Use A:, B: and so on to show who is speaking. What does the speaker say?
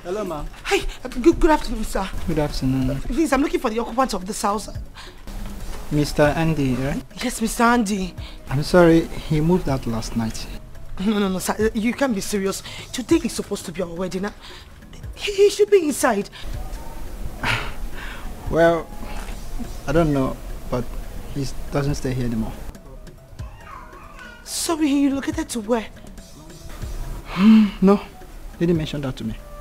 A: Hello, ma'am.
B: Hi, good afternoon, sir.
A: Good afternoon.
B: Please, I'm looking for the occupant of this house.
A: Mr. Andy, right?
B: Yes, Mr. Andy.
A: I'm sorry, he moved out last night.
B: No, sir. You can't be serious. Today is supposed to be our wedding. He should be inside.
A: Well, I don't know, but he doesn't stay here anymore.
B: Sorry, he relocated to where?
A: No, he didn't mention that to me.